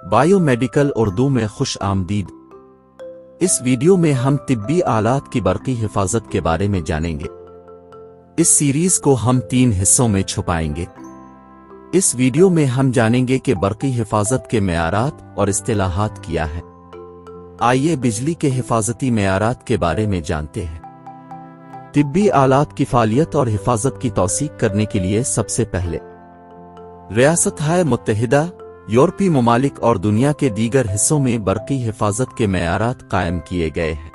Bio medical Urdu میں خوش آمدید۔ اس ویڈیو میں ہم طبی آلات کی برقی حفاظت کے بارے میں جانیں گے۔ اس سیریز کو ہم 3 حصوں میں چھپائیں گے۔ اس ویڈیو میں ہم جانیں گے کہ برقی حفاظت کے معیارات اور اصطلاحات کیا ہے۔ آئیے بجلی کے حفاظتی معیارات کے بارے میں جانتے ہیں۔ طبی آلات کی فعالیت اور حفاظت کی توثیق کرنے کے لیے سب سے پہلے ریاستہائے متحدہ، یورپی ممالک اور دنیا کے دیگر حصوں میں برقی حفاظت کے معیارات قائم کیے گئے ہیں۔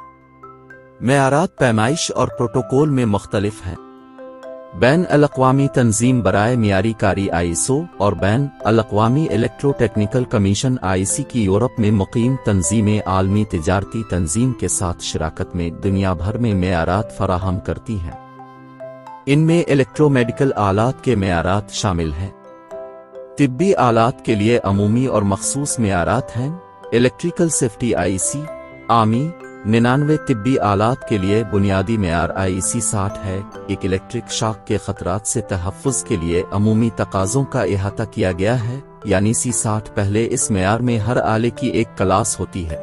معیارات پیمائش اور پروٹوکول میں مختلف ہیں۔ بین الاقوامی تنظیم برائے معیاری کاری ISO اور بین الاقوامی الیکٹرو ٹیکنیکل کمیشن IC کی یورپ میں مقیم تنظیمیں عالمی تجارتی تنظیم کے ساتھ شراکت میں دنیا بھر میں معیارات فراہم کرتی ہیں۔ ان میں الیکٹرو میڈیکل آلات کے معیارات شامل ہیں۔ طبی آلات کے لیے عمومی اور مخصوص معیارات ہیں۔ الیکٹریکل سیفٹی IC عامی 99۔ طبی آلات کے لیے بنیادی معیار IC 60 ہے۔ ایک الیکٹرک شاک کے خطرات سے تحفظ کے لیے عمومی تقاضوں کا احاطہ کیا گیا ہے، یعنی C60۔ پہلے اس معیار میں ہر آلے کی ایک کلاس ہوتی ہے۔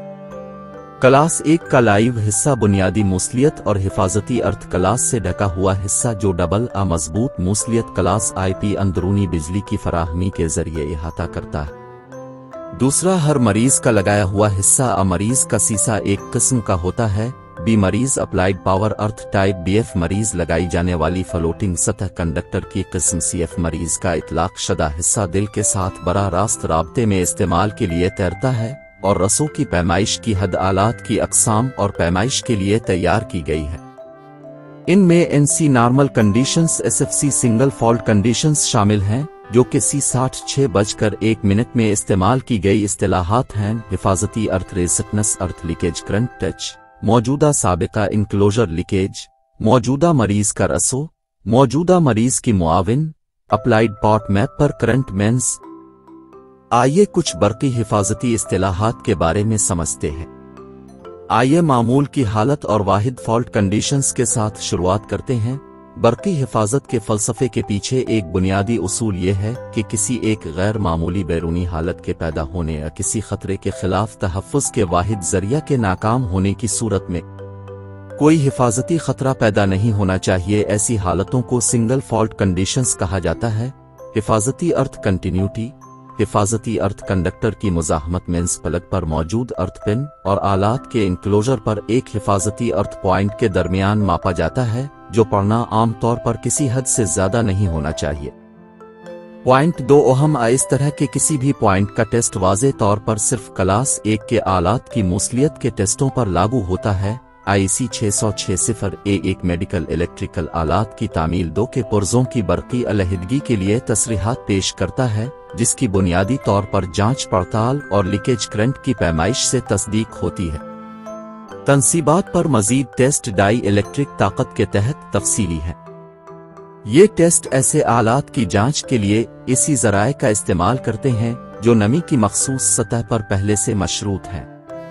کلاس 1 کا لائیو حصہ بنیادی موصلیت اور حفاظتی ارتھ کلاس سے ڈھکا ہوا حصہ جو ڈبل A مضبوط موصلیت کلاس IP اندرونی بجلی کی فراہمی کے ذریعے احاطہ کرتا ہے۔ دوسرا ہر مریض کا لگایا ہوا حصہ A مریض کا سیسا ایک قسم کا ہوتا ہے۔ B مریض applied power earth type BF مریض لگائی جانے والی فلوٹنگ سطح کنڈکٹر کی قسم CF مریض کا اطلاق شدہ حصہ دل کے ساتھ براہ راست رابطے میں استعمال کے لیے تیرتا ہے اور رسوں کی پیمائش کی حد آلات کی اقسام اور پیمائش کے لیے تیار کی گئی ہے۔ ان میں NC normal conditions SFC single fault conditions شامل ہیں جو کہ C60 6:01 میں استعمال کی گئی اصطلاحات ہیں۔ حفاظتی earth resistance earth leakage current touch, موجودہ سابقہ انکلوژر لیکیج، موجودہ مریض کا رسو، موجودہ مریض کی معاون، اپلائیڈ پاٹ میپ پر کرنٹ مینز۔ آئیے کچھ برقی حفاظتی اصطلاحات کے بارے میں سمجھتے ہیں۔ آئیے معمول کی حالت اور واحد فالٹ کنڈیشنز کے ساتھ شروعات کرتے ہیں۔ برقی حفاظت کے فلسفے کے پیچھے ایک بنیادی اصول یہ ہے کہ کسی ایک غیر معمولی بیرونی حالت کے پیدا ہونے یا کسی خطرے کے خلاف تحفظ کے واحد ذریعہ کے ناکام ہونے کی صورت میں کوئی حفاظتی خطرہ پیدا نہیں ہونا چاہیے۔ ایسی حالتوں کو سنگل فالٹ کنڈیشنز کہا جاتا ہے۔ حفاظتی ارتھ کنٹینیوٹی، حفاظتی ارتھ کنڈکٹر کی مزاحمت مینز پلگ پر موجود ارتھ پن اور آلات کے انکلوژر پر ایک حفاظتی ارتھ پوائنٹ کے درمیان ماپا جاتا ہے جو پڑھنا عام طور پر کسی حد سے زیادہ نہیں ہونا چاہیے۔ پوائنٹ 2 اہم اس طرح کے کسی بھی پوائنٹ کا ٹیسٹ واضح طور پر صرف کلاس 1 کے آلات کی موصلیت کے ٹیسٹوں پر لاگو ہوتا ہے۔ IC 606 ایک میڈیکل الیکٹریکل آلات کی تعمیل 2 کے پرزوں کی برقی علیحدگی کے لیے تصریحات پیش کرتا ہے جس کی بنیادی طور پر جانچ پڑتال اور لیکیج کرنٹ کی پیمائش سے تصدیق ہوتی ہے۔ تنصیبات پر مزید ٹیسٹ ڈائی الیکٹرک طاقت کے تحت تفصیلی ہیں۔ یہ ٹیسٹ ایسے آلات کی جانچ کے لیے اسی ذرائع کا استعمال کرتے ہیں جو نمی کی مخصوص سطح پر پہلے سے مشروط ہیں۔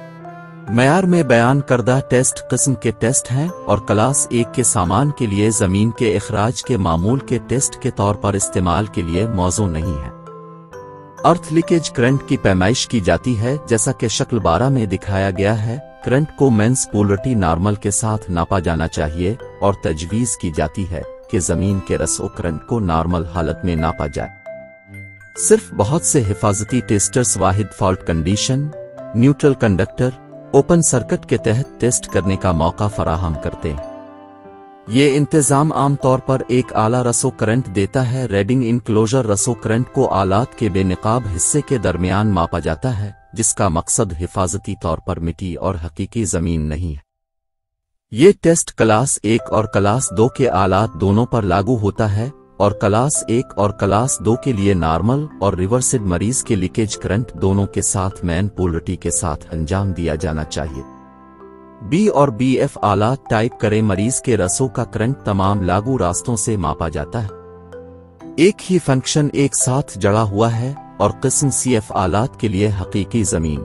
معیار میں بیان کردہ ٹیسٹ قسم کے ٹیسٹ ہیں اور کلاس 1 کے سامان کے لیے زمین کے اخراج کے معمول کے ٹیسٹ کے طور پر استعمال کے لیے موزوں نہیں ہیں۔ ارتھ لیکیج کرنٹ کی پیمائش کی جاتی ہے جیسا کہ شکل 12 میں دکھایا گیا ہے۔ کرنٹ کو مینز پولرٹی نارمل کے ساتھ ناپا جانا چاہیے اور تجویز کی جاتی ہے کہ زمین کے رسو کرنٹ کو نارمل حالت میں ناپا جائے۔ صرف بہت سے حفاظتی ٹیسٹرز واحد fault condition, neutral conductor, open circuit کے تحت ٹیسٹ کرنے کا موقع فراہم کرتے ہیں۔ یہ انتظام عام طور پر ایک اعلیٰ رسو کرنٹ دیتا ہے۔ ریڈنگ انکلوژر رسو کرنٹ کو آلات کے بے نقاب حصے کے درمیان ماپا جاتا ہے جس کا مقصد حفاظتی طور پر مٹی اور حقیقی زمین نہیں ہے۔ یہ ٹیسٹ کلاس 1 اور کلاس 2 کے آلات دونوں پر لاگو ہوتا ہے اور کلاس 1 اور کلاس 2 کے لیے نارمل اور ریورسڈ مریض کے لیکیج کرنٹ دونوں کے ساتھ مین پولرٹی کے ساتھ انجام دیا جانا چاہیے۔ B اور BF آلات ٹائپ کریں مریض کے رسوں کا کرنٹ تمام لاگو راستوں سے ماپا جاتا ہے۔ ایک ہی فنکشن ایک ساتھ جڑا ہوا ہے اور قسم CF آلات کے لیے حقیقی زمین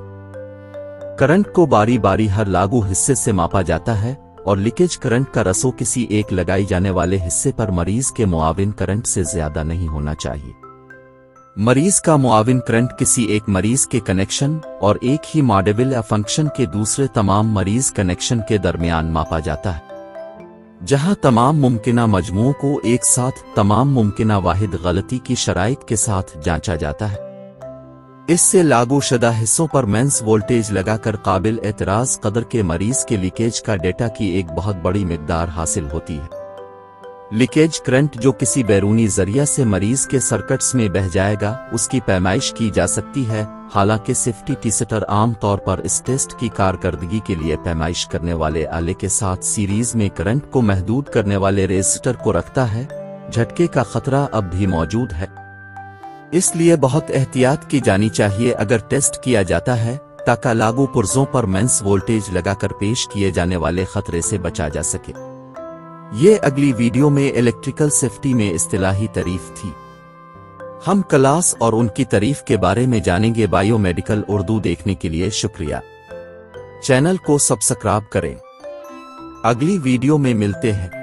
کرنٹ کو باری باری ہر لاگو حصے سے ماپا جاتا ہے اور لیکیج کرنٹ کا رسو کسی ایک لگائی جانے والے حصے پر مریض کے معاون کرنٹ سے زیادہ نہیں ہونا چاہیے۔ मरीज का मुआविन करंट किसी एक मरीज के कनेक्शन और एक ही मॉड्यूल या फंक्शन के दूसरे तमाम मरीज कनेक्शन के दरमियान मापा जाता है, जहां तमाम मुमकिना मजमूओं को एक साथ तमाम मुमकिना वाहिद गलती की शराइत के साथ जांचा जाता है। इससे लागूशुदा हिस्सों पर मेंस वोल्टेज लगाकर काबिल एतराज कदर के मरीज के लीकेज का डेटा की एक बहुत बड़ी मिकदार हासिल होती है। लीकेज करंट जो किसी बैरूनी जरिया से मरीज के सर्किट्स में बह जाएगा, उसकी पैमाइश की जा सकती है। हालांकि सेफ्टी टेस्टर आम तौर पर इस टेस्ट की कारकर्दगी के लिए पैमाइश करने वाले आले के साथ सीरीज में करंट को महदूद करने वाले रेजिस्टर को रखता है। झटके का खतरा अब भी मौजूद है, इसलिए बहुत एहतियात की जानी चाहिए अगर टेस्ट किया जाता है, ताकि लागू पुर्जों पर मेंस वोल्टेज लगाकर पेश किए जाने वाले खतरे से बचा जा सके। ये अगली वीडियो में इलेक्ट्रिकल सेफ्टी में इस्तिलाही तारीफ थी। हम क्लास और उनकी तारीफ के बारे में जानेंगे। बायोमेडिकल उर्दू देखने के लिए शुक्रिया। चैनल को सब्सक्राइब करें। अगली वीडियो में मिलते हैं।